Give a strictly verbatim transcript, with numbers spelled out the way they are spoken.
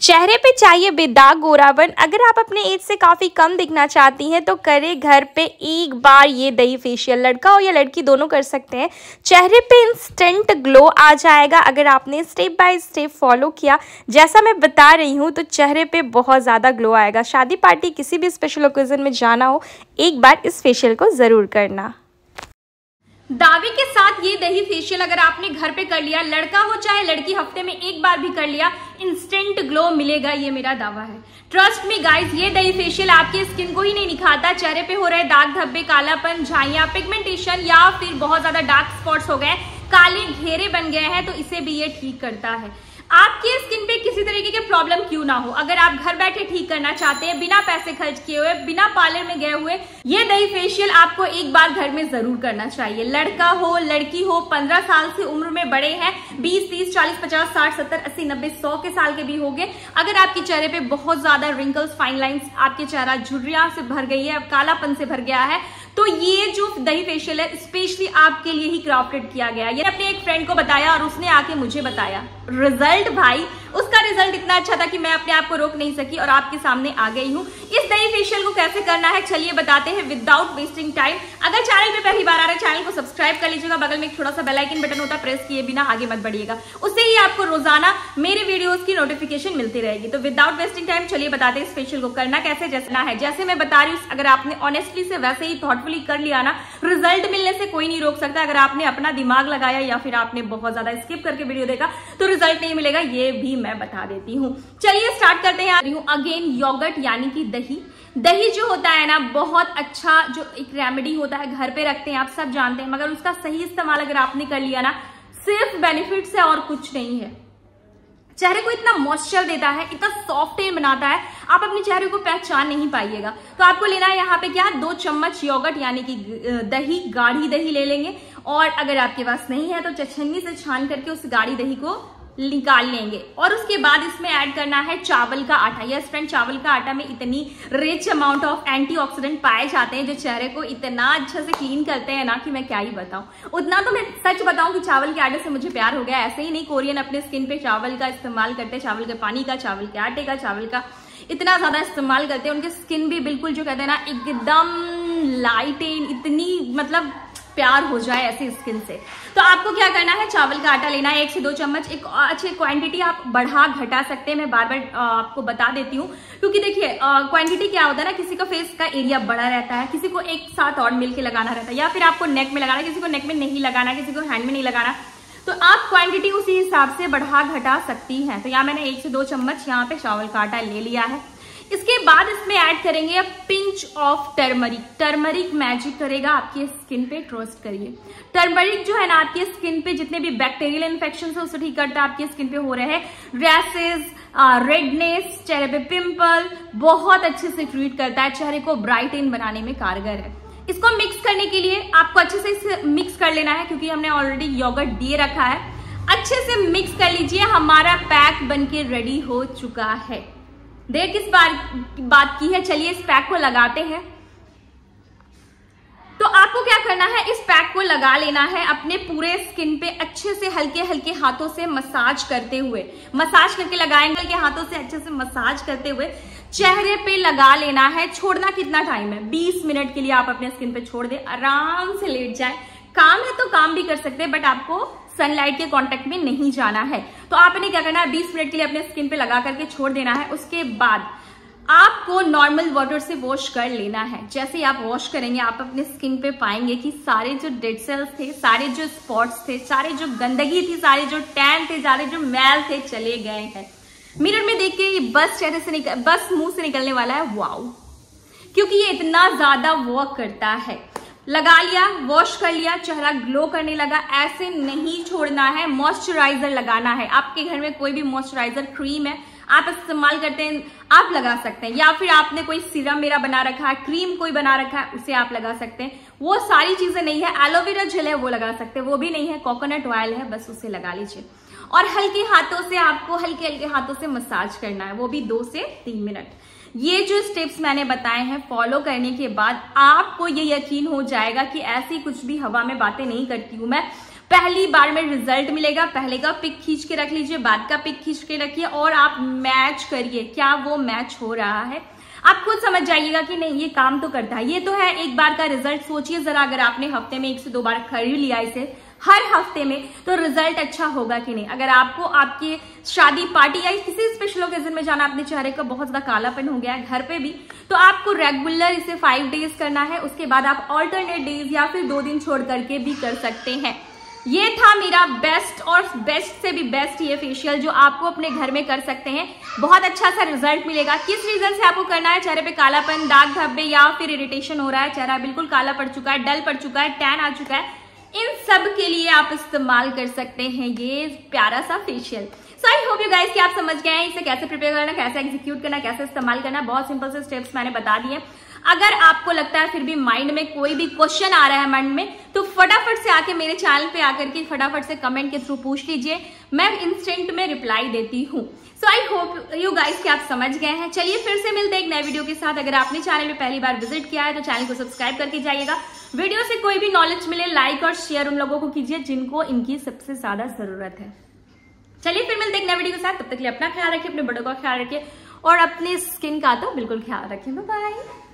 चेहरे पे चाहिए बेदाग गोरापन। अगर आप अपने एज से काफ़ी कम दिखना चाहती हैं तो करें घर पे एक बार ये दही फेशियल। लड़का हो या लड़की दोनों कर सकते हैं। चेहरे पे इंस्टेंट ग्लो आ जाएगा अगर आपने स्टेप बाय स्टेप फॉलो किया जैसा मैं बता रही हूँ, तो चेहरे पे बहुत ज़्यादा ग्लो आएगा। शादी पार्टी किसी भी स्पेशल ओकेजन में जाना हो, एक बार इस फेशियल को ज़रूर करना। दावे के साथ ये दही फेशियल अगर आपने घर पे कर लिया, लड़का हो चाहे लड़की, हफ्ते में एक बार भी कर लिया, इंस्टेंट ग्लो मिलेगा, ये मेरा दावा है। ट्रस्ट मी गाइस, ये दही फेशियल आपकी स्किन को ही नहीं निखारता। चेहरे पे हो रहे दाग धब्बे, कालापन, झाइयां, पिगमेंटेशन या फिर बहुत ज्यादा डार्क स्पॉट्स हो गए, काले घेरे बन गए हैं, तो इसे भी ये ठीक करता है। आपकी स्किन पे किसी तरीके के प्रॉब्लम क्यों ना हो, अगर आप घर बैठे ठीक करना चाहते हैं बिना पैसे खर्च किए हुए, बिना पार्लर में गए हुए, ये दही फेशियल आपको एक बार घर में जरूर करना चाहिए। लड़का हो लड़की हो, पंद्रह साल से उम्र में बड़े हैं, बीस तीस चालीस पचास साठ सत्तर अस्सी नब्बे सौ के साल के भी होंगे। अगर आपके चेहरे पे बहुत ज्यादा रिंकल्स, फाइन लाइन्स, आपके चेहरा झुर्रियां से भर गई है, कालापन से भर गया है, तो ये जो दही फेशियल है स्पेशली आपके लिए ही क्राफ्टेड किया गया है। ये अपने एक फ्रेंड को बताया और उसने आके मुझे बताया रिजल्ट, भाई उसका रिजल्ट इतना अच्छा था कि मैं अपने आप को रोक नहीं सकी और आपके सामने आ गई हूँ। इस दही फेशियल को कैसे करना है चलिए बताते हैं विदाउट वेस्टिंग टाइम। अगर चैनल पे पहली बार आ रहा है चैनल को सब्सक्राइब कर लीजिएगा, बगल में एक छोटा सा बेल आइकन बटन होता है, प्रेस किए बिना आगे मत बढ़िएगा, उससे ही आपको रोजाना मेरे वीडियोस की नोटिफिकेशन मिलती रहेगी। तो विदाउट वेस्टिंग टाइम चलिए बताते हैं इस फेशियल को करना कैसे। जैसा है जैसे मैं बता रही हूँ, अगर आपने ऑनेस्टली से वैसे ही थॉटफुली कर लिया ना, रिजल्ट मिलने से कोई नहीं रोक सकता। अगर आपने अपना दिमाग लगाया या फिर आपने बहुत ज्यादा स्किप करके वीडियो देखा तो रिजल्ट नहीं मिलेगा, ये भी मैं बता देती हूँ। चलिए स्टार्ट करते हैं। अगेन योगर्ट यानी कि दही। दही जो होता है ना, बहुत अच्छा जो एक रेमेडी होता है, घर पे रखते हैं आप सब जानते हैं, मगर उसका सही इस्तेमाल अगर आपने कर लिया ना, सिर्फ बेनिफिट्स है और कुछ नहीं है। चेहरे को इतना मॉइस्चर देता है, इतना सॉफ्ट बनाता है, आप अपने चेहरे को पहचान नहीं पाइएगा। तो आपको लेना है यहाँ पे क्या, दो चम्मच योगर्ट यानी कि दही, गाढ़ी दही ले लेंगे। और अगर आपके पास नहीं है तो छन्नी से छान करके उस गाढ़ी दही को निकाल लेंगे। और उसके बाद इसमें ऐड करना है चावल का आटा। यस फ्रेंड, चावल का आटा में इतनी रिच अमाउंट ऑफ एंटीऑक्सीडेंट पाए जाते हैं जो चेहरे को इतना अच्छा से क्लीन करते हैं ना कि मैं क्या ही बताऊं। उतना तो मैं सच बताऊं कि चावल के आटे से मुझे प्यार हो गया। ऐसे ही नहीं, कोरियन अपने स्किन पे चावल का इस्तेमाल करते हैं, चावल के पानी का, चावल के आटे का, चावल का इतना ज्यादा इस्तेमाल करते हैं, उनकी स्किन भी बिल्कुल जो कहते हैं ना एकदम लाइटेन, इतनी मतलब प्यार हो जाए ऐसी स्किन से। तो आपको क्या करना है, चावल का आटा लेना है एक से दो चम्मच। एक अच्छी क्वांटिटी आप बढ़ा घटा सकते हैं, मैं बार बार आपको बता देती हूँ, क्योंकि देखिए क्वांटिटी क्या होता है ना, किसी का फेस का एरिया बड़ा रहता है, किसी को एक साथ और मिलके लगाना रहता है, या फिर आपको नेक में लगाना, किसी को नेक में नहीं लगाना, किसी को हैंड में नहीं लगाना, तो आप क्वांटिटी उसी हिसाब से बढ़ा घटा सकती हैं। तो यहाँ मैंने एक से दो चम्मच यहाँ पे चावल का आटा ले लिया है। इसके बाद इसमें ऐड करेंगे pinch of turmeric. Turmeric magic करेगा आपकी स्किन पे, ट्रस्ट करिए। टर्मरिक जो है ना आपकी स्किन पे जितने भी बैक्टीरियल इन्फेक्शन है उसे ठीक करता है। आपकी स्किन पे हो रहे हैं रैसेस, रेडनेस, चेहरे पे पिंपल, बहुत अच्छे से ट्रीट करता है, चेहरे को ब्राइटन बनाने में कारगर है। इसको मिक्स करने के लिए आपको अच्छे से इसे मिक्स कर लेना है, क्योंकि हमने ऑलरेडी योगर्ट दिए रखा है। अच्छे से मिक्स कर लीजिए, हमारा पैक बनके रेडी हो चुका है। देर किस बार बात की है, चलिए इस पैक को लगाते हैं। तो आपको क्या करना है, इस पैक को लगा लेना है अपने पूरे स्किन पे, अच्छे से हल्के हल्के हाथों से मसाज करते हुए, मसाज करके लगाएंगे, हल्के हाथों से अच्छे से मसाज करते हुए चेहरे पे लगा लेना है। छोड़ना कितना टाइम है, बीस मिनट के लिए आप अपने स्किन पे छोड़ दे, आराम से लेट जाए। काम है तो काम भी कर सकते हैं, बट आपको सनलाइट के कांटेक्ट में नहीं जाना है। तो आपने क्या करना है, बीस मिनट के लिए अपने स्किन पे लगा करके छोड़ देना है। उसके बाद आपको नॉर्मल वाटर से वॉश कर लेना है। जैसे ही आप वॉश करेंगे आप अपने स्किन पे पाएंगे कि सारे जो डेड सेल्स थे, सारे जो स्पॉट्स थे, सारे जो गंदगी थी, सारे जो टैन थे, सारे जो मैल थे, चले गए हैं। मिरर में देख के ये बस चेहरे से निकल, बस मुंह से निकलने वाला है वाओ, क्योंकि ये इतना ज्यादा वर्क करता है। लगा लिया, वॉश कर लिया, चेहरा ग्लो करने लगा, ऐसे नहीं छोड़ना है। मॉइस्चराइजर लगाना है। आपके घर में कोई भी मॉइस्चराइजर क्रीम है आप इस्तेमाल करते हैं, आप लगा सकते हैं, या फिर आपने कोई सीरम मेरा बना रखा है, क्रीम कोई बना रखा है, उसे आप लगा सकते हैं। वो सारी चीजें नहीं है, एलोवेरा जेल है वो लगा सकते हैं, वो भी नहीं है, कोकोनट ऑयल है, बस उसे लगा लीजिए। और हल्के हाथों से आपको हल्के हल्के हाथों से मसाज करना है, वो भी दो से तीन मिनट। ये जो स्टेप्स मैंने बताए हैं फॉलो करने के बाद आपको ये यकीन हो जाएगा कि ऐसी कुछ भी हवा में बातें नहीं करती हूं मैं। पहली बार में रिजल्ट मिलेगा। पहले का पिक खींच के रख लीजिए, बाद का पिक खींच के रखिए और आप मैच करिए, क्या वो मैच हो रहा है। आप खुद समझ जाइएगा कि नहीं ये काम तो करता है। ये तो है एक बार का रिजल्ट। सोचिए जरा, अगर आपने हफ्ते में एक से दो बार खरीद लिया इसे हर हफ्ते में, तो रिजल्ट अच्छा होगा कि नहीं। अगर आपको आपकी शादी पार्टी या किसी स्पेशल ओकेजन में जाना, अपने चेहरे का बहुत ज्यादा कालापन हो गया है घर पे भी, तो आपको रेगुलर इसे फाइव डेज करना है। उसके बाद आप ऑल्टरनेट डेज या फिर दो दिन छोड़ करके भी कर सकते हैं। ये था मेरा बेस्ट और बेस्ट से भी बेस्ट ये फेशियल जो आपको अपने घर में कर सकते हैं। बहुत अच्छा सा रिजल्ट मिलेगा। किस रीजन से आपको करना है, चेहरे पे कालापन, दाग धब्बे या फिर इरिटेशन हो रहा है, चेहरा बिल्कुल काला पड़ चुका है, डल पड़ चुका है, टैन आ चुका है, इन सब के लिए आप इस्तेमाल कर सकते हैं ये प्यारा सा facial. So I hope you guys कि आप समझ गए हैं इसे कैसे प्रिपेयर करना, कैसे एग्जीक्यूट करना, कैसे इस्तेमाल करना। बहुत सिंपल से स्टेप्स मैंने बता दिए। अगर आपको लगता है फिर भी माइंड में कोई भी क्वेश्चन आ रहा है मन में, तो फटाफट से आके मेरे चैनल पे आकर के फटाफट से कमेंट के थ्रू पूछ लीजिए, मैं इंस्टेंट में रिप्लाई देती हूँ। So I hope you guys कि आप समझ गए हैं। चलिए फिर से मिलते हैं एक नए वीडियो के साथ। अगर आपने चैनल में पहली बार विजिट किया है तो चैनल को सब्सक्राइब करके जाइएगा। वीडियो से कोई भी नॉलेज मिले लाइक और शेयर उन लोगों को कीजिए जिनको इनकी सबसे ज्यादा जरूरत है। चलिए फिर मिलते हैं एक नए वीडियो के साथ। तब तक के लिए अपना ख्याल रखिए, अपने बड़ों का ख्याल रखिए और अपने स्किन का तो बिल्कुल ख्याल रखिए। Bye bye.